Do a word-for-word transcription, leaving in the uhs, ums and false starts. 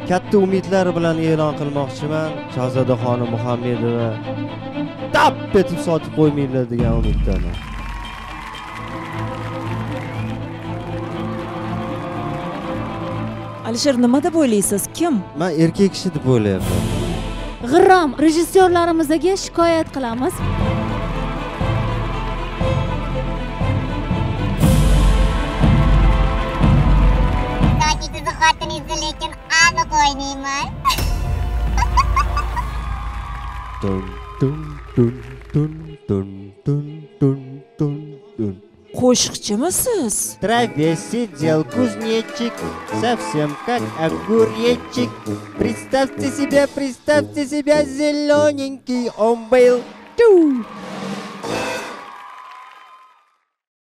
katta umidlar bilan e'lon qilmoqchiman. Shahzodaxonim Muhammedova tap etib sotib qo'ymaylar degan umiddaman. Alisher, nima deb o'ylaysiz? Kim? Men erkak kishi deb o'ylayapman. G'irrom rejissyorlarimizga shikoyat qilamiz. Sizni xotiningizni lekin aniq o'ynayman. Dun dun dun dun dun dun dun dun dun. Qo'shiqchimisiz? Траве сидел кузнечик, совсем как огуречек. Представьте себе, представьте себе, зелененький он был. Тю!